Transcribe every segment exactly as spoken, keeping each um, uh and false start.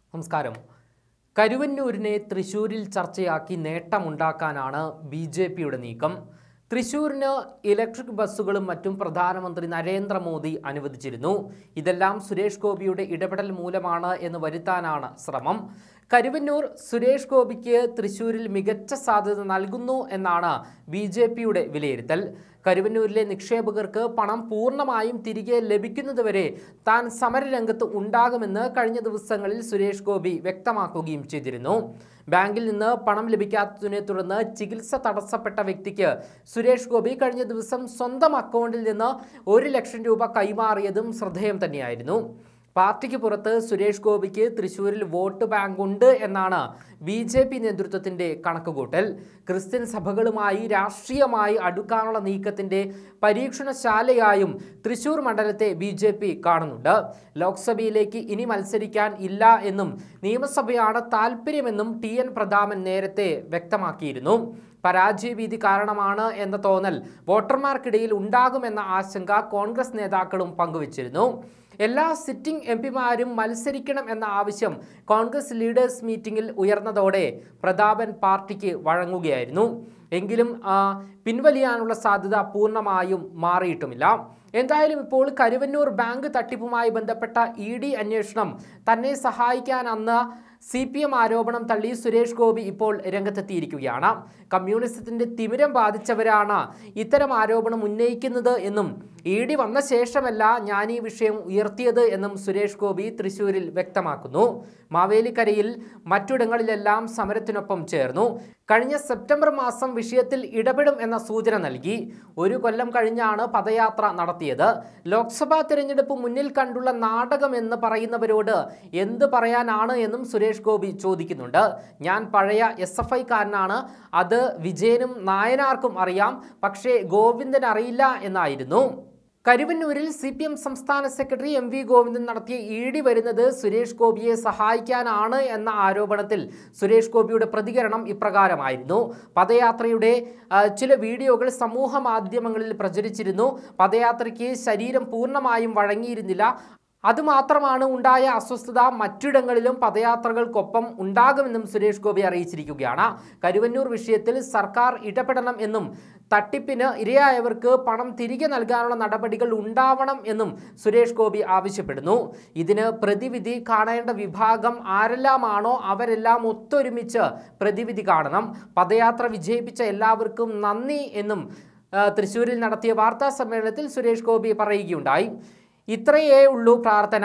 നമസ്കാരം. കരുവന്നൂരിനെ തൃശ്ശൂരിൽ ചർച്ചയാക്കി നേട്ടമുണ്ടാക്കാനാണ് B J പിയുടെ നീക്കം. തൃശ്ശൂരിന് ഇലക്ട്രിക് ബസ്സുകളും മറ്റും പ്രധാനമന്ത്രി നരേന്ദ്രമോദി അനുവദിച്ചിരുന്നു. ഇതെല്ലാം സുരേഷ് ഗോപിയുടെ ഇടപെടൽ മൂലമാണ് എന്ന് വരുത്താനാണ് ശ്രമം. കരുവന്നൂർ സുരേഷ് ഗോപിക്ക് തൃശ്ശൂരിൽ മികച്ച സാധ്യത നൽകുന്നു എന്നാണ് ബി ജെ പിയുടെ വിലയിരുത്തൽ. കരുവന്നൂരിലെ നിക്ഷേപകർക്ക് പണം പൂർണ്ണമായും തിരികെ ലഭിക്കുന്നതുവരെ താൻ സമരരംഗത്ത് ഉണ്ടാകുമെന്ന് കഴിഞ്ഞ ദിവസങ്ങളിൽ സുരേഷ് ഗോപി വ്യക്തമാക്കുകയും ചെയ്തിരുന്നു. ബാങ്കിൽ നിന്ന് പണം ലഭിക്കാത്തതിനെ തുടർന്ന് ചികിത്സ തടസ്സപ്പെട്ട വ്യക്തിക്ക് സുരേഷ് ഗോപി കഴിഞ്ഞ ദിവസം സ്വന്തം അക്കൗണ്ടിൽ നിന്ന് ഒരു ലക്ഷം രൂപ കൈമാറിയതും ശ്രദ്ധേയം തന്നെയായിരുന്നു. പാർട്ടിക്ക് പുറത്ത് സുരേഷ് ഗോപിക്ക് തൃശ്ശൂരിൽ വോട്ട് ബാങ്ക് ഉണ്ട് എന്നാണ് ബി ജെ പി നേതൃത്വത്തിൻ്റെ കണക്കുകൂട്ടൽ. ക്രിസ്ത്യൻ സഭകളുമായി രാഷ്ട്രീയമായി അടുക്കാനുള്ള നീക്കത്തിൻ്റെ പരീക്ഷണശാലയായും തൃശ്ശൂർ മണ്ഡലത്തെ ബി ജെ പി കാണുന്നുണ്ട്. ലോക്സഭയിലേക്ക് ഇനി മത്സരിക്കാൻ ഇല്ല എന്നും നിയമസഭയാണ് താൽപ്പര്യമെന്നും ടി എൻ പ്രതാപൻ നേരത്തെ വ്യക്തമാക്കിയിരുന്നു. പരാജയഭീതി കാരണമാണ് എന്ന തോന്നൽ വോട്ടർമാർക്കിടയിൽ ഉണ്ടാകുമെന്ന ആശങ്ക കോൺഗ്രസ് നേതാക്കളും പങ്കുവച്ചിരുന്നു. എല്ലാ സിറ്റിംഗ് എം പിമാരും മത്സരിക്കണം എന്ന ആവശ്യം കോൺഗ്രസ് ലീഡേഴ്സ് മീറ്റിംഗിൽ ഉയർന്നതോടെ പ്രതാപൻ പാർട്ടിക്ക് വഴങ്ങുകയായിരുന്നു. എങ്കിലും പിൻവലിയാനുള്ള സാധ്യത പൂർണ്ണമായും മാറിയിട്ടുമില്ല. എന്തായാലും ഇപ്പോൾ കരുവന്നൂർ ബാങ്ക് തട്ടിപ്പുമായി ബന്ധപ്പെട്ട ഇ ഡി അന്വേഷണം തന്നെ സഹായിക്കാൻ അന്ന് സി പി എം ആരോപണം തള്ളി സുരേഷ് ഗോപി ഇപ്പോൾ രംഗത്തെത്തിയിരിക്കുകയാണ്. കമ്മ്യൂണിസത്തിന്റെ തിമിരം ബാധിച്ചവരാണ് ഇത്തരം ആരോപണം ഉന്നയിക്കുന്നത് എന്നും ഇ ഡി വന്ന ശേഷമല്ല ഞാൻ ഈ വിഷയം ഉയർത്തിയത് എന്നും സുരേഷ് ഗോപി തൃശ്ശൂരിൽ വ്യക്തമാക്കുന്നു. മാവേലിക്കരയിൽ മറ്റിടങ്ങളിലെല്ലാം സമരത്തിനൊപ്പം ചേർന്നു. കഴിഞ്ഞ സെപ്റ്റംബർ മാസം വിഷയത്തിൽ ഇടപെടും എന്ന സൂചന നൽകി. ഒരു കൊല്ലം കഴിഞ്ഞാണ് പദയാത്ര നടത്തിയത്. ലോക്സഭാ തിരഞ്ഞെടുപ്പ് മുന്നിൽ കണ്ടുള്ള നാടകം എന്ന് പറയുന്നവരോട് എന്ത് പറയാനാണ് എന്നും സുരേഷ് ഗോപി ചോദിക്കുന്നുണ്ട്. ഞാൻ പഴയ എസ് എഫ് ഐക്കാരനാണ്, അത് വിജയനും നായനാർക്കും അറിയാം, പക്ഷേ ഗോവിന്ദൻ അറിയില്ല എന്നായിരുന്നു. കരുവന്നൂരിൽ സി പി എം സംസ്ഥാന സെക്രട്ടറി എം വി ഗോവിന്ദൻ നടത്തിയ ഇ ഡി വരുന്നത് സുരേഷ് ഗോപിയെ സഹായിക്കാനാണ് എന്ന ആരോപണത്തിൽ സുരേഷ് ഗോപിയുടെ പ്രതികരണം ഇപ്രകാരമായിരുന്നു. പദയാത്രയുടെ ചില വീഡിയോകൾ സമൂഹ മാധ്യമങ്ങളിൽ പ്രചരിച്ചിരുന്നു. പദയാത്രയ്ക്ക് ശരീരം പൂർണ്ണമായും വഴങ്ങിയിരുന്നില്ല. അതുമാത്രമാണ് ഉണ്ടായ അസ്വസ്ഥത. മറ്റിടങ്ങളിലും പദയാത്രകൾക്കൊപ്പം ഉണ്ടാകുമെന്നും സുരേഷ് ഗോപി അറിയിച്ചിരിക്കുകയാണ്. കരുവന്നൂർ വിഷയത്തിൽ സർക്കാർ ഇടപെടണം എന്നും തട്ടിപ്പിന് ഇരയായവർക്ക് പണം തിരികെ നൽകാനുള്ള നടപടികൾ ഉണ്ടാവണം എന്നും സുരേഷ് ഗോപി ആവശ്യപ്പെടുന്നു. ഇതിന് പ്രതിവിധി കാണേണ്ട വിഭാഗം ആരെല്ലാമാണോ അവരെല്ലാം ഒത്തൊരുമിച്ച് പ്രതിവിധി കാണണം. പദയാത്ര വിജയിപ്പിച്ച എല്ലാവർക്കും നന്ദി എന്നും തൃശ്ശൂരിൽ നടത്തിയ വാർത്താ സമ്മേളനത്തിൽ സുരേഷ് ഗോപി പറയുകയുണ്ടായി. ഇത്രയേ ഉള്ളൂ പ്രാർത്ഥന.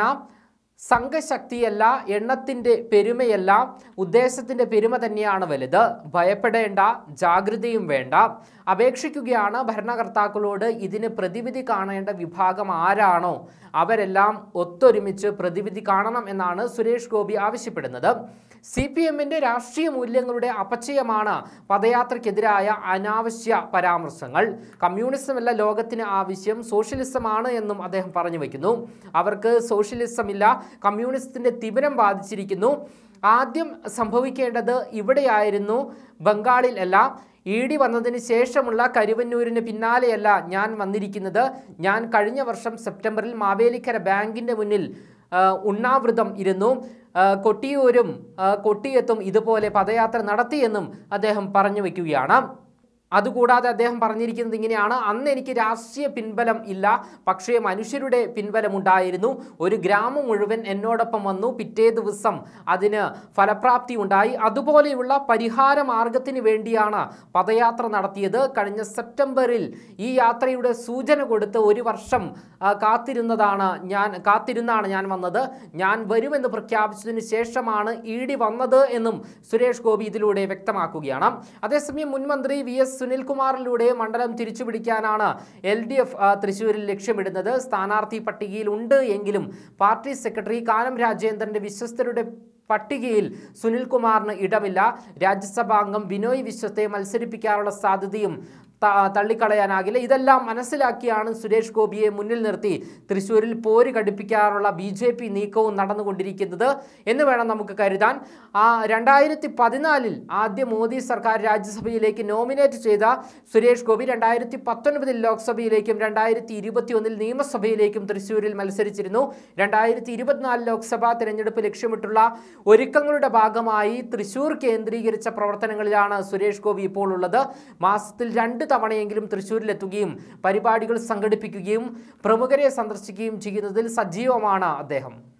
സംഘശക്തിയല്ല, എണ്ണത്തിൻ്റെ പെരുമയല്ല, ഉദ്ദേശത്തിൻ്റെ പെരുമ തന്നെയാണ് വലുത്. ഭയപ്പെടേണ്ട, ജാഗ്രതയും വേണ്ട. അപേക്ഷിക്കുകയാണ് ഭരണകർത്താക്കളോട്. ഇതിന് പ്രതിവിധി കാണേണ്ട വിഭാഗം ആരാണോ അവരെല്ലാം ഒത്തൊരുമിച്ച് പ്രതിവിധി കാണണം എന്നാണ് സുരേഷ് ഗോപി ആവശ്യപ്പെടുന്നത്. സി പി എമ്മിൻ്റെ രാഷ്ട്രീയ മൂല്യങ്ങളുടെ അപചയമാണ് പദയാത്രയ്ക്കെതിരായ അനാവശ്യ പരാമർശങ്ങൾ. കമ്മ്യൂണിസമല്ല ലോകത്തിന് ആവശ്യം, സോഷ്യലിസമാണ് എന്നും അദ്ദേഹം പറഞ്ഞു വയ്ക്കുന്നു. അവർക്ക് സോഷ്യലിസം ഇല്ല, കമ്മ്യൂണിസത്തിൻ്റെ തിമിരം ബാധിച്ചിരിക്കുന്നു. ആദ്യം സംഭവിക്കേണ്ടത് ഇവിടെയായിരുന്നു, ബംഗാളിൽ അല്ല. ഇ ഡി വന്നതിന് ശേഷമുള്ള കരുവന്നൂരിന് പിന്നാലെയല്ല ഞാൻ വന്നിരിക്കുന്നത്. ഞാൻ കഴിഞ്ഞ വർഷം സെപ്റ്റംബറിൽ മാവേലിക്കര ബാങ്കിൻ്റെ മുന്നിൽ ഉണ്ണാവൃതം ഇരുന്നു. കൊട്ടിയൂരും കൊട്ടിയത്തും ഇതുപോലെ പദയാത്ര നടത്തിയെന്നും അദ്ദേഹം പറഞ്ഞു വയ്ക്കുകയാണ്. അതുകൂടാതെ അദ്ദേഹം പറഞ്ഞിരിക്കുന്നത് ഇങ്ങനെയാണ്: അന്ന് എനിക്ക് രാഷ്ട്രീയ പിൻബലം ഇല്ല, പക്ഷേ മനുഷ്യരുടെ പിൻബലമുണ്ടായിരുന്നു. ഒരു ഗ്രാമം മുഴുവൻ എന്നോടൊപ്പം വന്നു. പിറ്റേ ദിവസം അതിന് ഫലപ്രാപ്തി ഉണ്ടായി. അതുപോലെയുള്ള പരിഹാര മാർഗത്തിന് വേണ്ടിയാണ് പദയാത്ര നടത്തിയത്. കഴിഞ്ഞ സെപ്റ്റംബറിൽ ഈ യാത്രയുടെ സൂചന കൊടുത്ത് ഒരു വർഷം കാത്തിരുന്നതാണ് ഞാൻ കാത്തിരുന്നാണ് ഞാൻ വന്നത്. ഞാൻ വരുമെന്ന് പ്രഖ്യാപിച്ചതിന് ശേഷമാണ് ഇ ഡി വന്നത് എന്നും സുരേഷ് ഗോപി ഇതിലൂടെ വ്യക്തമാക്കുകയാണ്. അതേസമയം മുൻമന്ത്രി വി എസ് സുനിൽകുമാറിലൂടെ മണ്ഡലം തിരിച്ചുപിടിക്കാനാണ് എൽ ഡി എഫ് തൃശ്ശൂരിൽ ലക്ഷ്യമിടുന്നത്. സ്ഥാനാർത്ഥി പട്ടികയിൽ ഉണ്ട് എങ്കിലും പാർട്ടി സെക്രട്ടറി കാനം രാജേന്ദ്രന്റെ വിശ്വസ്തരുടെ പട്ടികയിൽ സുനിൽകുമാറിന് ഇടമില്ല. രാജ്യസഭാംഗം ബിനോയ് വിശ്വത്തെ മത്സരിപ്പിക്കാനുള്ള സാധ്യതയും തള്ളിക്കളയാനാകില്ല. ഇതെല്ലാം മനസ്സിലാക്കിയാണ് സുരേഷ് ഗോപിയെ മുന്നിൽ നിർത്തി തൃശ്ശൂരിൽ പോര് ഘടിപ്പിക്കാനുള്ള ബി ജെ പി നീക്കവും നടന്നുകൊണ്ടിരിക്കുന്നത് എന്ന് വേണം നമുക്ക് കരുതാൻ. ആ രണ്ടായിരത്തി പതിനാലിൽ ആദ്യ മോദി സർക്കാർ രാജ്യസഭയിലേക്ക് നോമിനേറ്റ് ചെയ്ത സുരേഷ് ഗോപി രണ്ടായിരത്തി പത്തൊൻപതിൽ ലോക്സഭയിലേക്കും രണ്ടായിരത്തി ഇരുപത്തി ഒന്നിൽ നിയമസഭയിലേക്കും തൃശ്ശൂരിൽ മത്സരിച്ചിരുന്നു. രണ്ടായിരത്തി ഇരുപത്തിനാല് ലോക്സഭാ തെരഞ്ഞെടുപ്പ് ലക്ഷ്യമിട്ടുള്ള ഒരുക്കങ്ങളുടെ ഭാഗമായി തൃശ്ശൂർ കേന്ദ്രീകരിച്ച പ്രവർത്തനങ്ങളിലാണ് സുരേഷ് ഗോപി ഇപ്പോൾ ഉള്ളത്. മാസത്തിൽ രണ്ട് തവണയെങ്കിലും തൃശ്ശൂരിലെത്തുകയും പരിപാടികൾ സംഘടിപ്പിക്കുകയും പ്രമുഖരെ സന്ദർശിക്കുകയും ചെയ്യുന്നതിൽ സജീവമാണ് അദ്ദേഹം.